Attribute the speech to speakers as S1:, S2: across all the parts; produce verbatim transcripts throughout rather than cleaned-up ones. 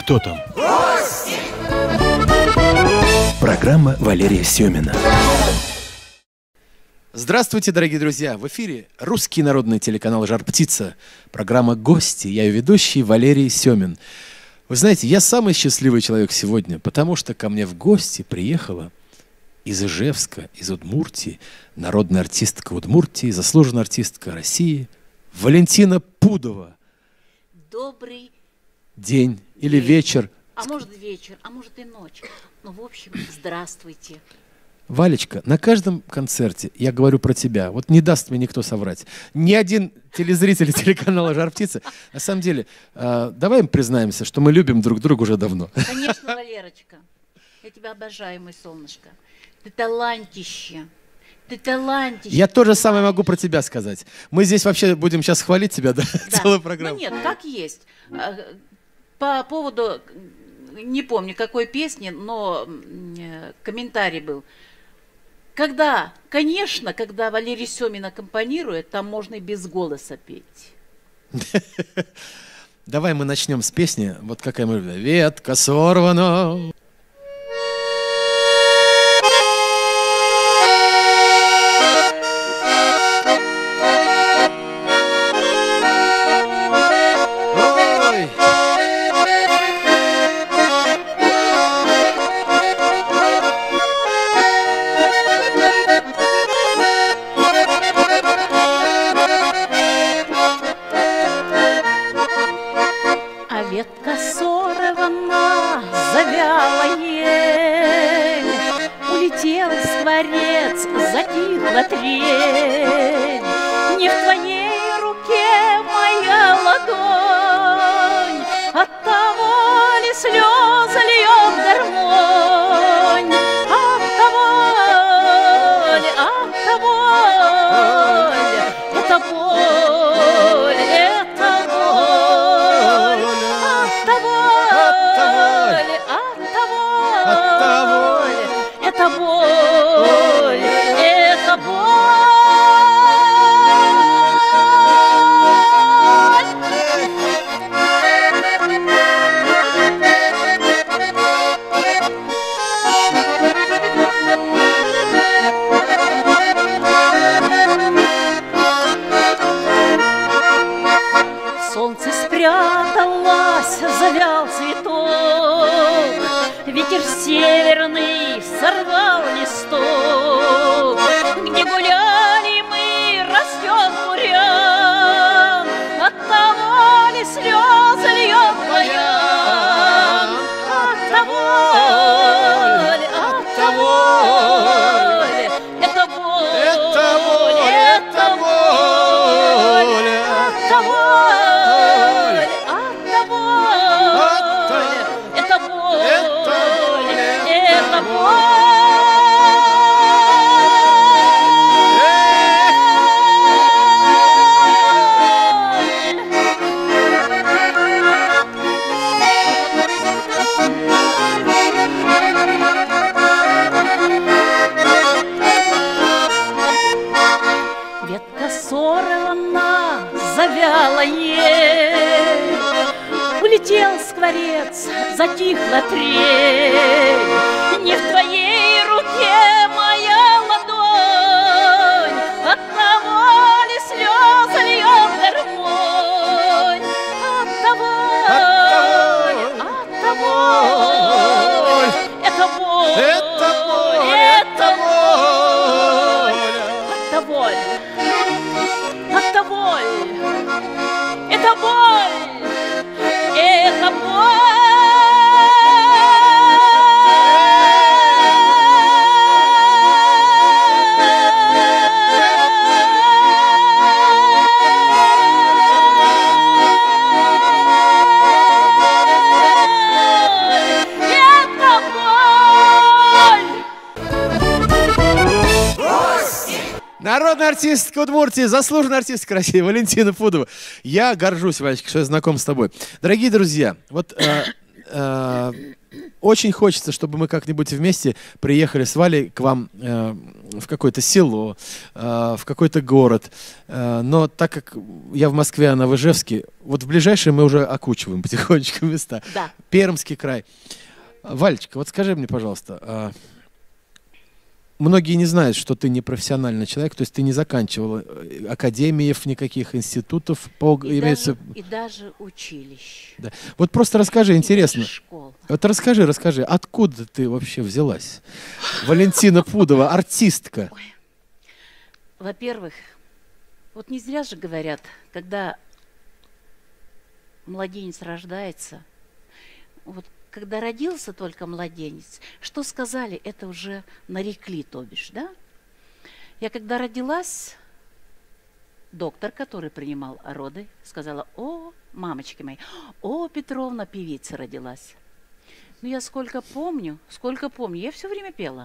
S1: Кто там? Гости! Программа Валерия Семина. Здравствуйте, дорогие друзья! В эфире русский народный телеканал «Жар-птица». Программа «Гости». Я ее ведущий Валерий Семин. Вы знаете, я самый счастливый человек сегодня, потому что ко мне в гости приехала из Ижевска, из Удмуртии, народная артистка Удмуртии, заслуженная артистка России Валентина Пудова.
S2: Добрый
S1: день или вечер.
S2: А может вечер, а может и ночь. Ну, в общем, здравствуйте.
S1: Валечка, на каждом концерте я говорю про тебя. Вот не даст мне никто соврать. Ни один телезритель телеканала «Жар-птица». На самом деле, э, давай им признаемся, что мы любим друг друга уже давно.
S2: Конечно, Валерочка. Я тебя обожаю, мой солнышко. Ты талантище. Ты талантище.
S1: Я то же самое могу про тебя сказать. Мы здесь вообще будем сейчас хвалить тебя, да?
S2: Да.
S1: Целую программу.
S2: Ну нет, как есть. По поводу, не помню какой песни, но комментарий был. Когда, конечно, когда Валерий Семин аккомпанирует, там можно и без голоса петь.
S1: Давай мы начнем с песни. Вот какая мы любим. Ветка сорвана.
S2: Затихла трель, не в твоей руке моя ладонь, оттого ли слезы льет гармонь, оттого ли, оттого ли, это боль, это боль, оттого ли, оттого ли, это боль. Солнце спряталось, завял цветок, ветер северный сорвал листок. Где гуляли мы, растет бурян, оттого ли слезы льет баян, оттого ли, оттого ли, это боль, это боль, это боль, оттого ли, оттого ли, это боль, это боль. Завяла ель, улетел скворец, затихла трель, не в твоей руке моя ладонь, оттого ли слезы льет гармонь, оттого ли, оттого ли, это боль, это боль, это боль, оттого ли. Это боль, это боль, это боль.
S1: Народная артистка Удмуртии, заслуженная артистка России Валентина Пудова. Я горжусь, Валечка, что я знаком с тобой. Дорогие друзья, вот э, э, очень хочется, чтобы мы как-нибудь вместе приехали с Валей к вам э, в какое-то село, э, в какой-то город. Э, но так как я в Москве, а она в Ижевске, вот в ближайшие мы уже окучиваем потихонечку места.
S2: Да.
S1: Пермский край. Валечка, вот скажи мне, пожалуйста, э, многие не знают, что ты не профессиональный человек, то есть ты не заканчивала академиев, никаких институтов, по,
S2: И,
S1: имеется...
S2: даже, и даже училищ.
S1: Да. Вот просто расскажи, интересно.
S2: Школ.
S1: Вот расскажи, расскажи, откуда ты вообще взялась? Валентина Пудова, артистка.
S2: Ой. Во-первых, вот не зря же говорят, когда младенец рождается, вот когда родился только младенец, что сказали, это уже нарекли, то бишь, да? Я когда родилась, доктор, который принимал роды, сказала: о, мамочки мои, о, Петровна, певица родилась. Ну, я сколько помню, сколько помню, я все время пела.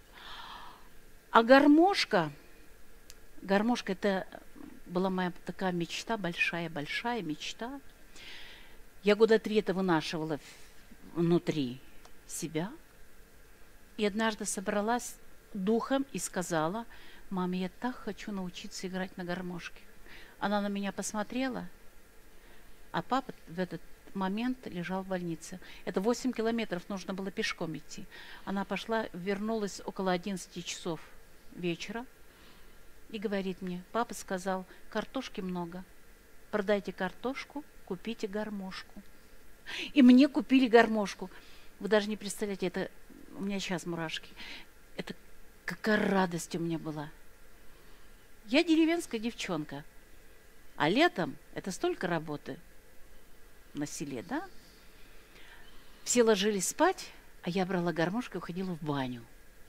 S2: А гармошка, гармошка, это была моя такая мечта, большая-большая мечта. Я года три это вынашивала внутри себя. И однажды собралась духом и сказала: маме, я так хочу научиться играть на гармошке. Она на меня посмотрела, а папа в этот момент лежал в больнице. Это восемь километров нужно было пешком идти. Она пошла, вернулась около одиннадцати часов вечера и говорит мне: папа сказал, картошки много, продайте картошку, купите гармошку. И мне купили гармошку. Вы даже не представляете, это у меня сейчас мурашки. Это какая радость у меня была. Я деревенская девчонка, а летом это столько работы на селе, да? Все ложились спать, а я брала гармошку и уходила в баню.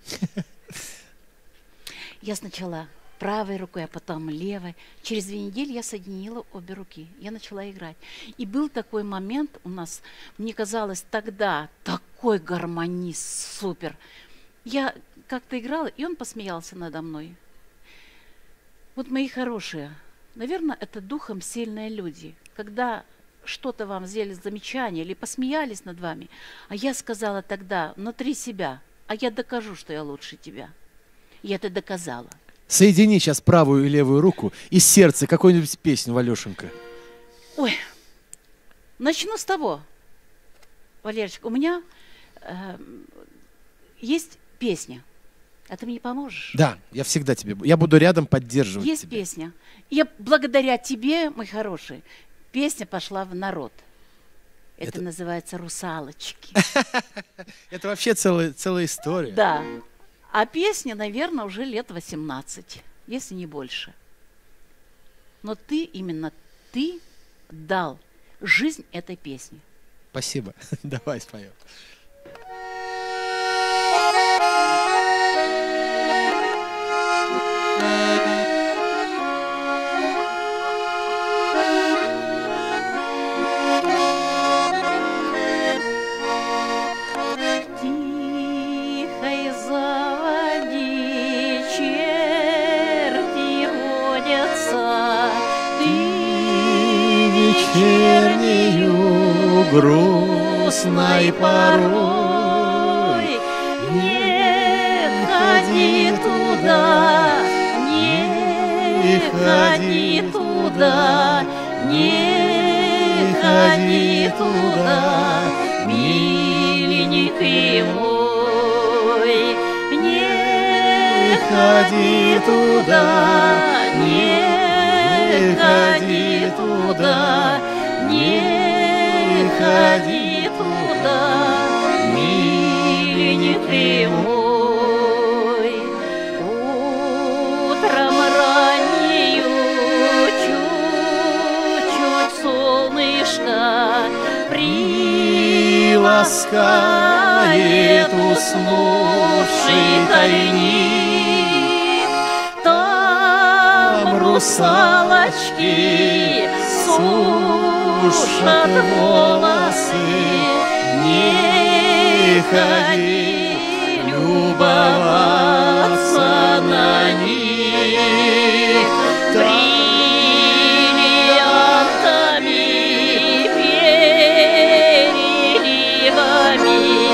S2: Я сначала правой рукой, а потом левой. Через две недели я соединила обе руки. Я начала играть. И был такой момент у нас, мне казалось, тогда такой гармонист, супер. Я как-то играла, и он посмеялся надо мной. Вот, мои хорошие, наверное, это духом сильные люди. Когда что-то вам сделали замечание или посмеялись над вами, а я сказала тогда внутри себя: а я докажу, что я лучше тебя. Я это доказала.
S1: Соедини сейчас правую и левую руку и сердце какую-нибудь песню, Валешенька.
S2: Ой, начну с того, Валерочка, у меня э, есть песня. А ты мне поможешь?
S1: Да, я всегда тебе, я буду рядом поддерживать
S2: Есть
S1: тебя.
S2: песня. Я благодаря тебе, мой хороший, песня пошла в народ. Это, Это... называется «Русалочки».
S1: Это вообще целая, целая история.
S2: Да. А песня, наверное, уже лет восемнадцать, если не больше. Но ты, именно ты дал жизнь этой песне.
S1: Спасибо. Давай споем. Вечернею грустной порой
S2: не ходи туда, не ходи туда, не ходи туда, миленький мой, не ходи туда, не ходи туда. Не ходи туда, миленький мой. Утром раннею чуть-чуть солнышко приласкает уснувший тайник. Там русалочки сушат волосы, не ходи любоваться на них. Бриллиантами, переливами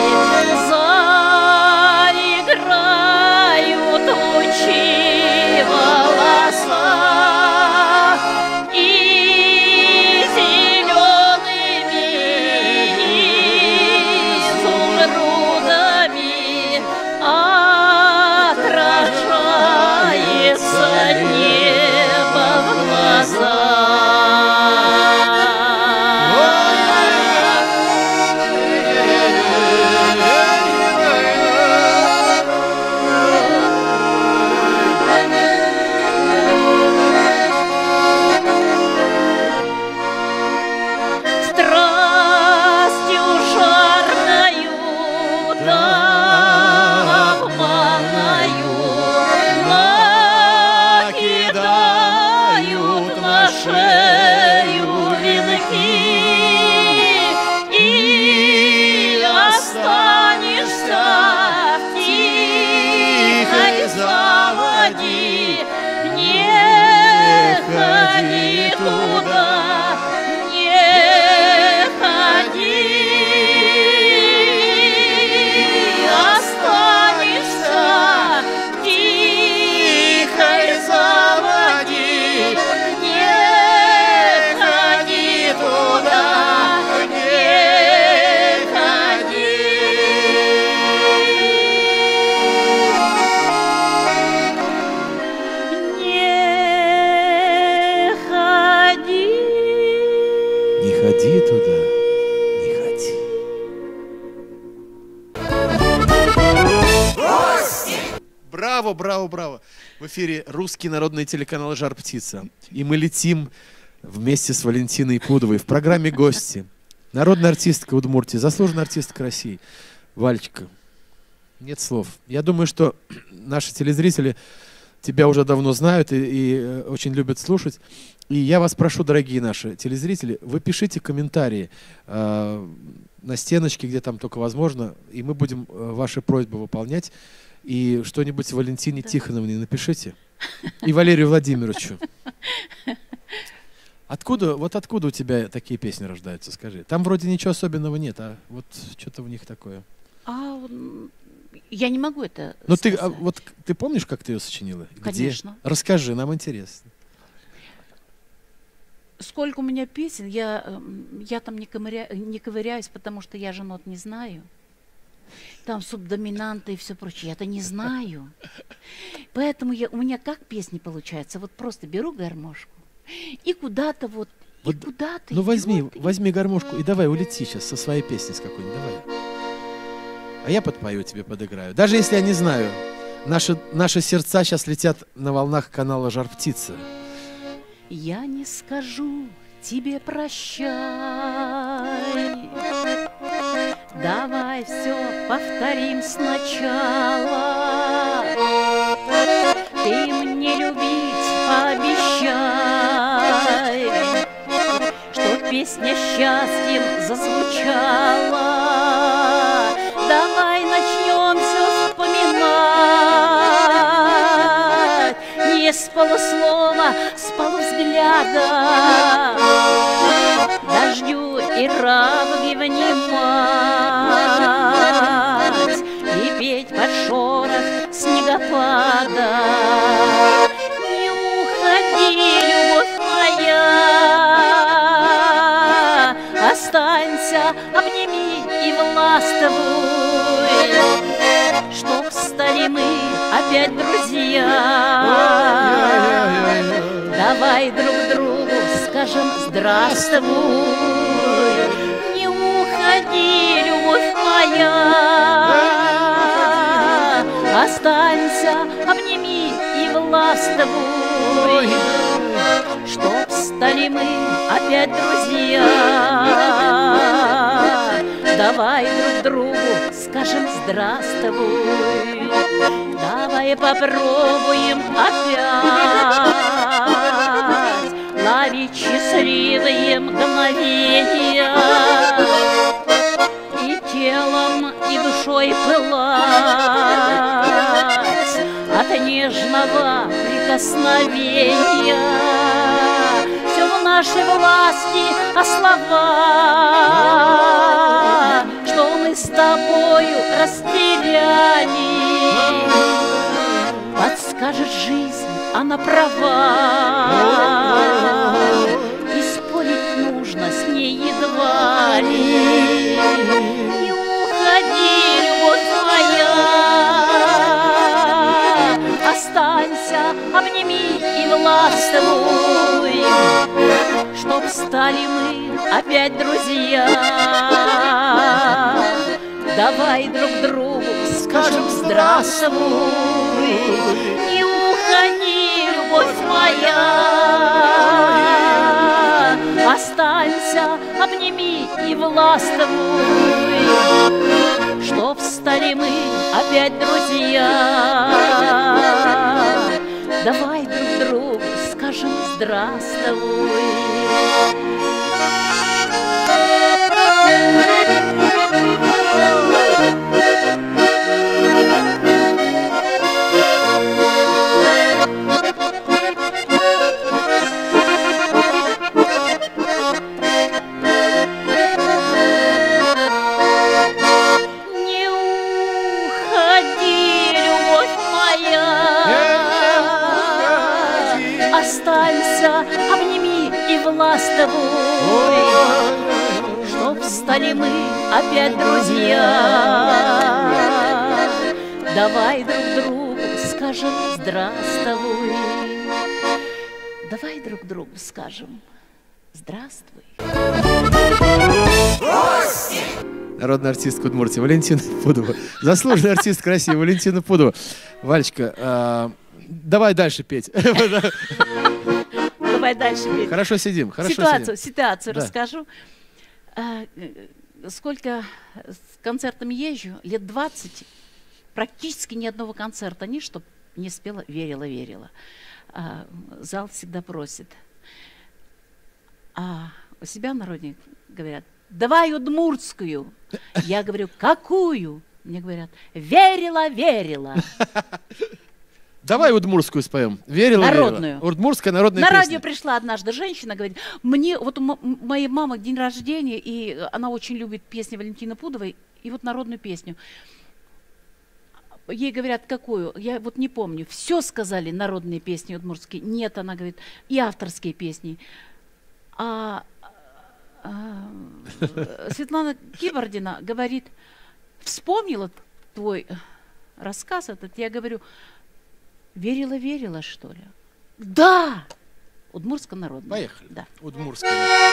S1: эфире русский народный телеканал «Жар птица». И мы летим вместе с Валентиной Пудовой в программе «Гости». Народная артистка Удмуртии, заслуженная артистка России. Валечка, нет слов. Я думаю, что наши телезрители тебя уже давно знают и, и очень любят слушать. И я вас прошу, дорогие наши телезрители, вы пишите комментарии э, на стеночке, где там только возможно, и мы будем э, ваши просьбы выполнять. И что-нибудь Валентине да. Тихоновне напишите. И Валерию Владимировичу. Откуда, вот откуда у тебя такие песни рождаются, скажи? Там вроде ничего особенного нет, а вот что-то у них такое.
S2: А я не могу это
S1: Ну ты, а, вот ты помнишь, как ты ее сочинила?
S2: Конечно.
S1: Где? Расскажи, нам интересно.
S2: Сколько у меня песен, я, я там не, ковыря, не ковыряюсь, потому что я же нот не знаю. Там субдоминанты и все прочее, я это не знаю. Поэтому я, у меня как песни получаются? Вот просто беру гармошку и куда-то вот, вот и куда-то.
S1: Ну возьми, вот, возьми гармошку и давай улети сейчас со своей песней с какой-нибудь, давай. А я подпою тебе, подыграю. Даже если я не знаю, наши, наши сердца сейчас летят на волнах канала «Жар птица».
S2: Я не скажу тебе прощай, давай все повторим сначала. Ты мне любить пообещай, чтоб песня счастьем зазвучала. Давай начнем все вспоминать, не с полуслова, с полувзгляда. Дождю и радуге внимать и петь под шорох снегопада. Не уходи, любовь моя, останься, обними и властвуй, чтоб стали мы опять друзья. Давай друг другу скажем здравствуй. Не уходи, любовь моя, останься, обними и властвуй, чтоб стали мы опять друзья. Давай друг другу скажем здравствуй. Давай попробуем опять ловить счастливые мгновения и телом, и душой пылать от нежного прикосновения. Все в нашей власти, а слова, что мы с тобою растеряли, подскажет жизнь, она права, и спорить нужно с ней едва ли. Не уходи, любовь моя, останься, обними и властвуй, чтоб стали мы опять друзья. Давай друг другу скажем здравствуй. Не уходи, любовь моя, останься, обними и властвуй, чтоб стали мы опять друзья. Давай друг другу скажем здравствуй. Останься, обними и властвуй, чтоб стали мы опять друзья. Давай друг другу скажем здравствуй. Давай друг другу скажем здравствуй.
S1: Народная артистка Удмуртии Валентина Пудова. Заслуженная артистка России Валентина Пудова. Валечка, Давай дальше петь.
S2: Давай дальше петь.
S1: Хорошо сидим, хорошо
S2: Ситуацию,
S1: сидим.
S2: ситуацию
S1: Да.
S2: расскажу. А, Сколько с концертами езжу, лет двадцать, практически ни одного концерта нет, чтоб не спела, верила, верила. А, Зал всегда просит. А у себя в народе говорят, давай удмуртскую. Я говорю, какую? Мне говорят, верила, верила.
S1: Давай удмуртскую споем. Верила,
S2: Народную.
S1: верила. Удмуртская народная
S2: На
S1: песня.
S2: радио пришла однажды женщина, говорит, мне, вот у м- моей мамы день рождения, и она очень любит песни Валентины Пудовой, и вот народную песню. Ей говорят, какую? Я вот не помню. Все сказали, народные песни удмуртские. Нет, она говорит, и авторские песни. А, а, Светлана Кибордина говорит, вспомнила твой рассказ этот, я говорю, верила, верила, что ли? Да! Удмуртская народная.
S1: Поехали.
S2: Да.
S1: Удмуртская.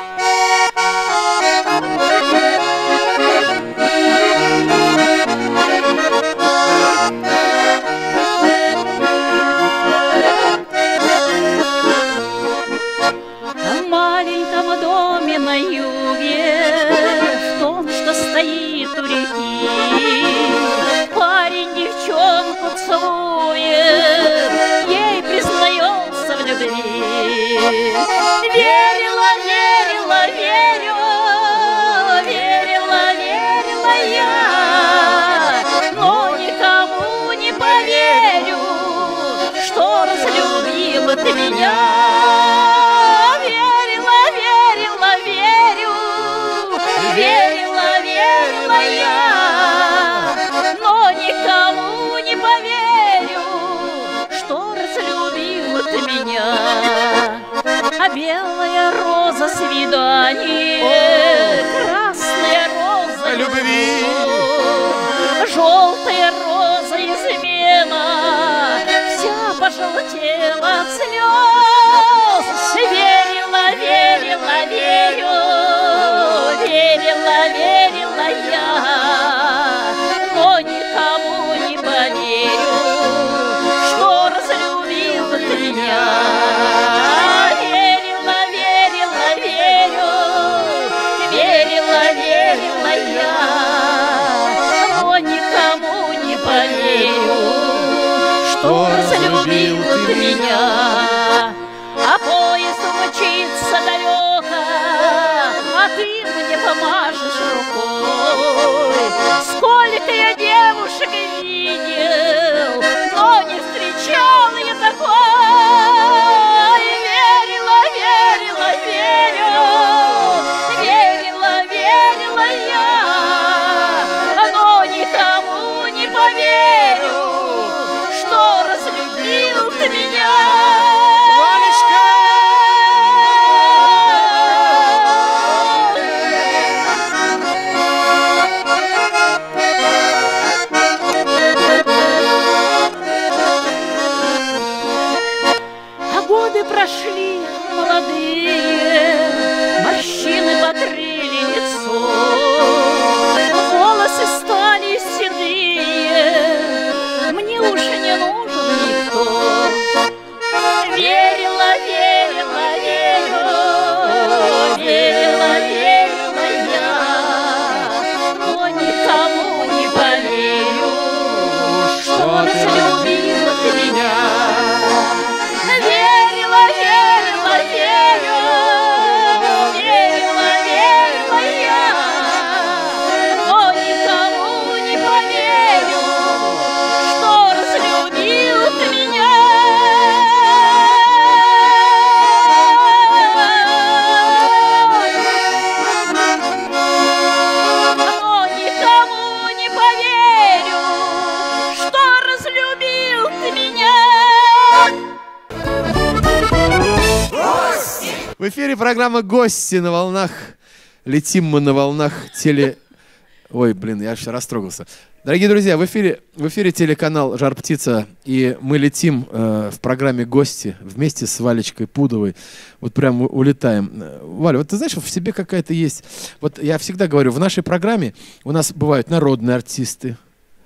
S2: В маленьком доме на юге, в том, что стоит у реки, парень девчонку целует, ей признается в любви. Верила, верила, верю, верила, верила я, но никому не поверю, что разлюбила ты меня. Верила, верила, верю, верила, верила я, но никому не поверю, что разлюбила ты меня. А белая роза свидание, красная роза
S1: любви,
S2: желтая роза измена, вся пожелтела от слез. Верила, верила, верю, верила, верила я, но никому не поверю, что разлюбила ты меня. Верила, верила, верю, верила, верила я, но никому не поверю, что разлюбила ты меня. А поезд умчится далеко, а ты мне помашешь рукой. Сколько я девушек видел, но не встречал я такой. Верила, верила, верю, верила, верила я, но никому не поверю, что разлюбил ты меня. Прошли молодые, морщины покрыли лицо, волосы стали седые, мне уже не нужен никто. Верила, верила, верю, верила, верила я, но никому не поверю, что разлюбила ты меня.
S1: В эфире программа «Гости» на волнах. Летим мы на волнах теле... Ой, блин, я аж растрогался. Дорогие друзья, в эфире, в эфире телеканал «Жар птица», и мы летим э, в программе «Гости» вместе с Валечкой Пудовой. Вот прям улетаем. Валя, вот ты знаешь, в себе какая-то есть... Вот я всегда говорю, в нашей программе у нас бывают народные артисты,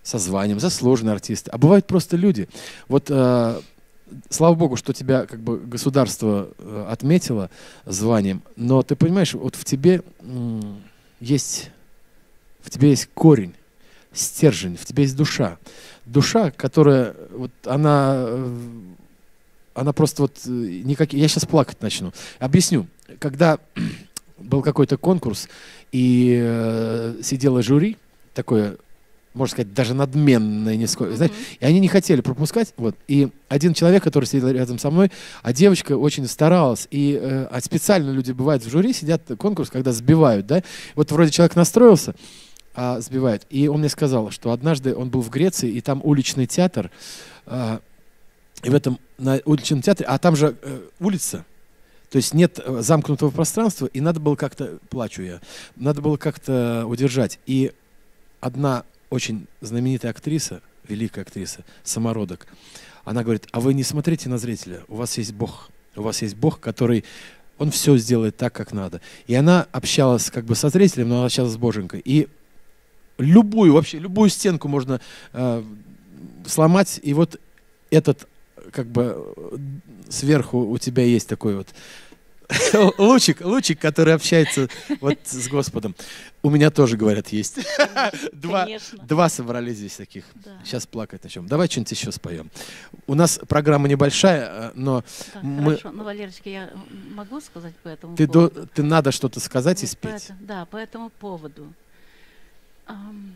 S1: со званием, заслуженный артист, а бывают просто люди. Вот э, слава богу, что тебя как бы государство э, отметило званием, но ты понимаешь, вот в тебе э, есть, в тебе есть корень, стержень, в тебе есть душа. Душа, которая, вот она, э, она просто вот, э, никак... я сейчас плакать начну. Объясню. Когда был какой-то конкурс, и э, сидело жюри, такое, можно сказать, даже надменное, нисколько, mm-hmm. знаете, и они не хотели пропускать, вот, и один человек, который сидел рядом со мной, а девочка очень старалась, и э, а специально люди бывают в жюри, сидят конкурс, когда сбивают, да, вот вроде человек настроился, а сбивает, и он мне сказал, что однажды он был в Греции, и там уличный театр, э, и в этом, на уличном театре, а там же э, улица, то есть нет замкнутого пространства, и надо было как-то, плачу я, надо было как-то удержать, и одна очень знаменитая актриса, великая актриса, самородок, она говорит, а вы не смотрите на зрителя, у вас есть Бог, у вас есть Бог, который, он все сделает так, как надо. И она общалась как бы со зрителем, но она общалась с Боженькой. И любую, вообще любую стенку можно э, сломать, и вот этот, как бы, сверху у тебя есть такой вот лучик, лучик, который общается вот с Господом. У меня тоже, говорят, есть. Два, два собрались здесь таких. Да. Сейчас плакать начнем. Давай что-нибудь еще споем. У нас программа небольшая, но
S2: так,
S1: мы...
S2: Хорошо, ну, Валерочка, я могу сказать по этому
S1: ты
S2: поводу?
S1: До... Ты надо что-то сказать вот и спеть.
S2: По это, да, по этому поводу. Um,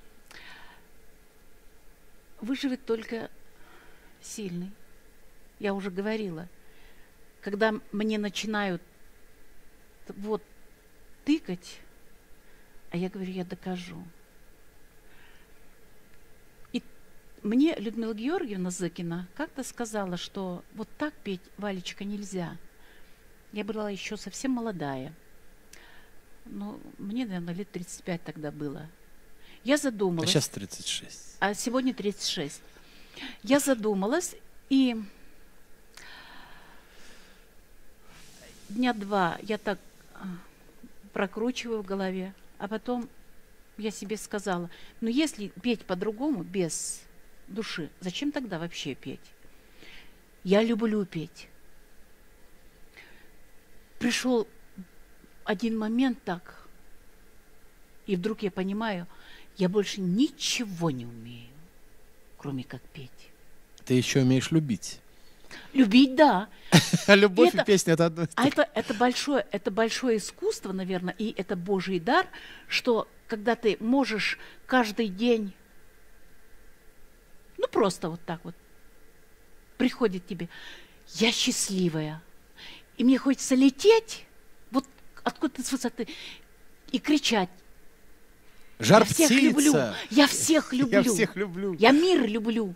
S2: выживет только сильный. Я уже говорила. Когда мне начинают вот тыкать, а я говорю, я докажу. И мне Людмила Георгиевна Зыкина как-то сказала, что вот так петь, Валечка, нельзя. Я была еще совсем молодая. Ну, мне, наверное, лет тридцать пять тогда было. Я задумалась.
S1: А сейчас тридцать шесть.
S2: А сегодня тридцать шесть. Я задумалась, и дня два я так прокручиваю в голове, а потом я себе сказала, ну если петь по-другому, без души, зачем тогда вообще петь? Я люблю петь. Пришел один момент так, и вдруг я понимаю, я больше ничего не умею, кроме как петь.
S1: Ты еще умеешь любить.
S2: Любить, да.
S1: Любовь и песня — это одно.
S2: А это, это, большое, это большое искусство, наверное, и это Божий дар, что когда ты можешь каждый день, ну просто вот так вот, приходит тебе, я счастливая, и мне хочется лететь, вот откуда-то с высоты, и кричать.
S1: Жар
S2: я всех
S1: птица.
S2: люблю, я всех люблю,
S1: я всех люблю,
S2: я мир люблю.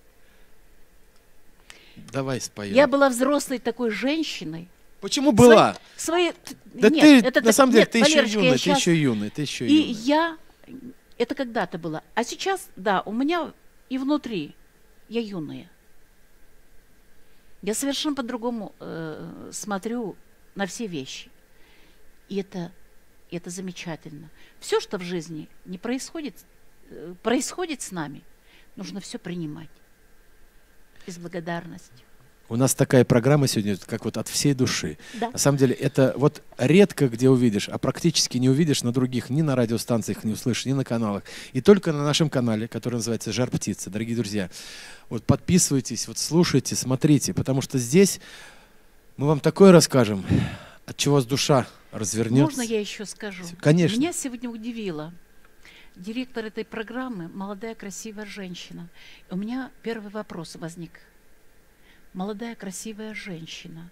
S1: Давай споем.
S2: Я была взрослой такой женщиной.
S1: Почему была?
S2: Свои, свои...
S1: Да
S2: нет,
S1: ты,
S2: это
S1: на самом деле,
S2: нет,
S1: ты
S2: Валерочка,
S1: еще юный, ты
S2: сейчас...
S1: еще юный, ты еще
S2: И
S1: юный.
S2: я, это когда-то было. А сейчас, да, у меня и внутри, я юная. Я совершенно по-другому э, смотрю на все вещи. И это, это замечательно. Все, что в жизни не происходит, э, происходит с нами, нужно все принимать. И с благодарностью.
S1: У нас такая программа сегодня, как вот от всей души.
S2: Да.
S1: На самом деле, это вот редко где увидишь, а практически не увидишь на других, ни на радиостанциях не услышишь, ни на каналах. И только на нашем канале, который называется «Жар птица». Дорогие друзья, вот подписывайтесь, вот слушайте, смотрите, потому что здесь мы вам такое расскажем, от чего с душа развернется.
S2: Можно я еще скажу?
S1: Конечно.
S2: Меня сегодня удивило. Директор этой программы, молодая красивая женщина. У меня первый вопрос возник. Молодая красивая женщина.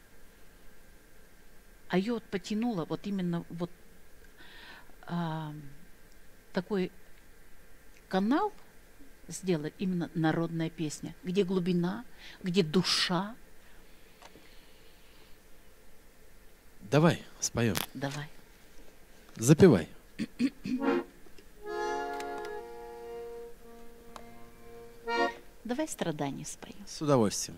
S2: А ее вот потянуло вот именно вот а, такой канал сделать, именно народная песня, где глубина, где душа.
S1: Давай, споем.
S2: Давай.
S1: Запевай.
S2: Давай страдания споем.
S1: С удовольствием.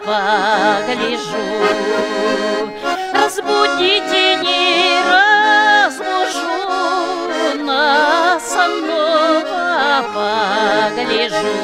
S2: погляжу. Разбудите, не разбужу, на снова погляжу.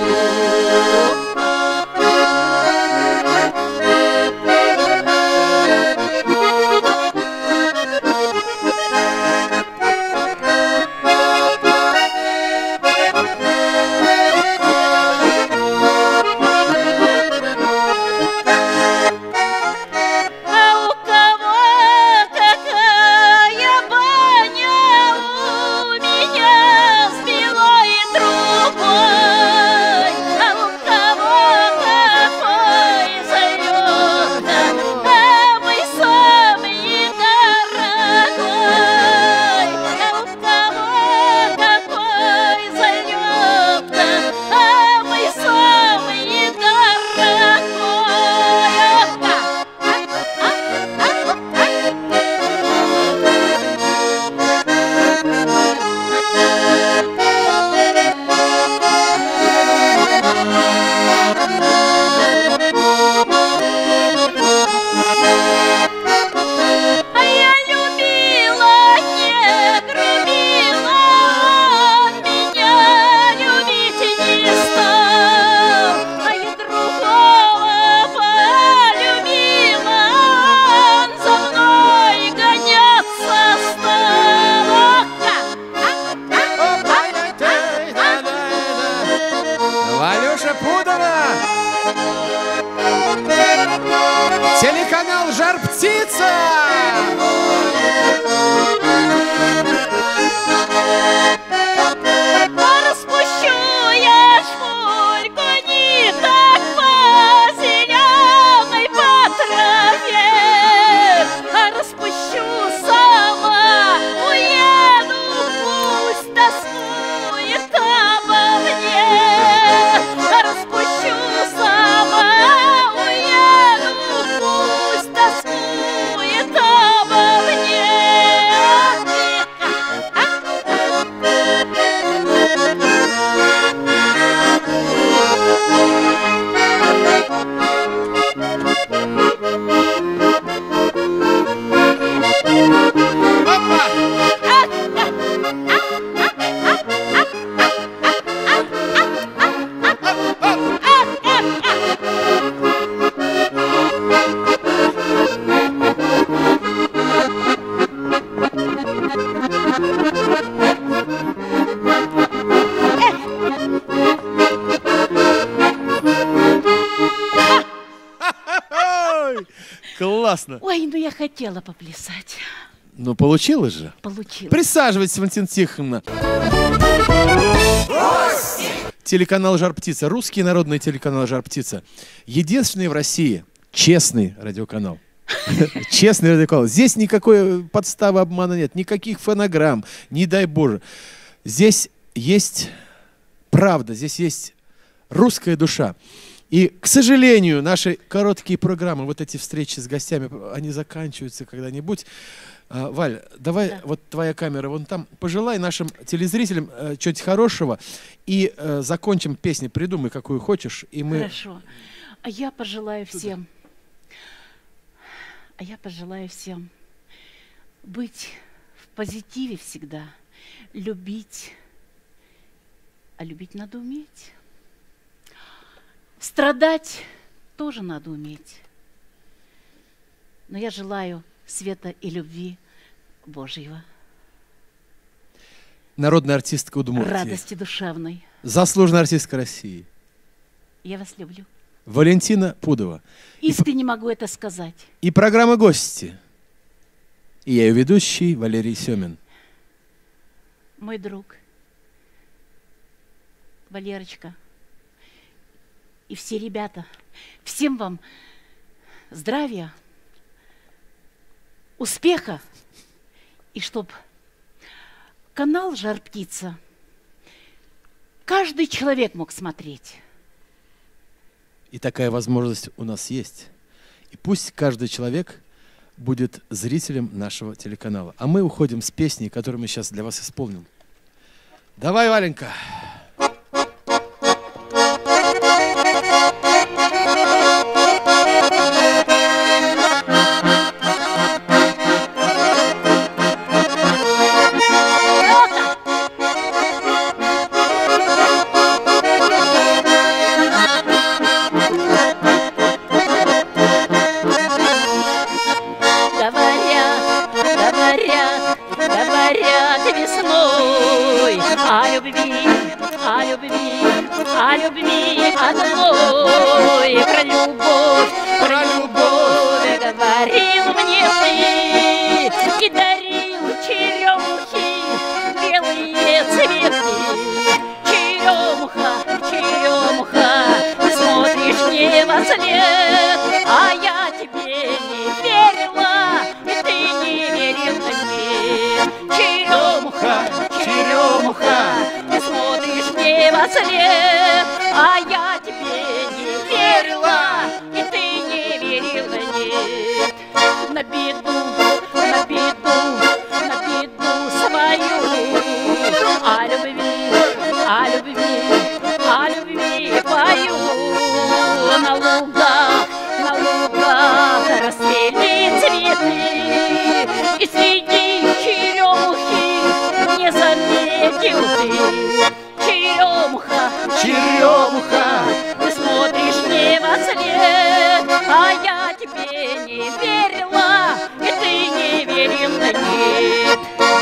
S1: Телеканал «Жар-птица».
S2: Распущу я шпульку ниток по зеленой по траве, распущу сама, уеду, пусть тоскует обо мне. Распущу сама, уеду, пусть тоскует обо мне.
S1: Классно.
S2: Ой, ну я хотела поплясать.
S1: Ну, получилось же.
S2: Получилось.
S1: Присаживайтесь, Валентина Тихоновна. Телеканал «Жар-птица». Русский народный телеканал «Жар-птица». Единственный в России честный радиоканал. Честный радиоканал. Здесь никакой подставы, обмана нет. Никаких фонограмм. Не дай Боже. Здесь есть правда. Здесь есть русская душа. И, к сожалению, наши короткие программы, вот эти встречи с гостями, они заканчиваются когда-нибудь. А, Валь, давай, да. Вот твоя камера вон там. Пожелай нашим телезрителям э, чего-нибудь хорошего. И э, закончим песней. Придумай, какую хочешь. И мы...
S2: Хорошо. А я пожелаю всем, а я пожелаю всем быть в позитиве всегда, любить, а любить надо уметь. Страдать тоже надо уметь. Но я желаю света и любви Божьего.
S1: Народная артистка Удмуртии.
S2: Радости душевной.
S1: Заслуженная артистка России.
S2: Я вас люблю.
S1: Валентина Пудова.
S2: Искренне и, могу это сказать.
S1: И программа «Гости». И я ее ведущий Валерий Семин.
S2: Мой друг Валерочка. И все ребята, всем вам здравия, успеха, и чтоб канал «Жар-птица» каждый человек мог смотреть.
S1: И такая возможность у нас есть. И пусть каждый человек будет зрителем нашего телеканала. А мы уходим с песней, которую мы сейчас для вас исполним. Давай, Валенька!
S2: про любовь, про любовь говорил мне ты и дарил черемухи, белые цветы. Черемуха, черемуха, ты смотришь мне во след, а я тебе не верила, и ты не верил мне. Черемуха, черемуха, ты смотришь мне во след, а я тебе не верила, и ты не верил мне. На беду, на беду, на беду свою, о любви, о любви, о любви пою. На лугах, на лугах расцвели цветы, и среди черемухи не заметил ты. Черемуха, черемуха, ты смотришь мне во след, а я тебе не верила, и ты не верил мне.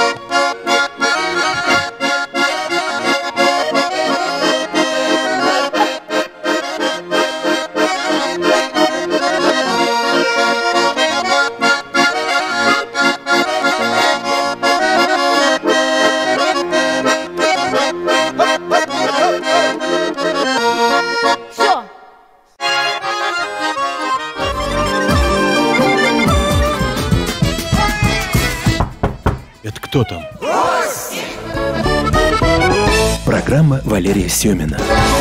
S2: Все.
S1: Это кто там? Программа Валерия Семина.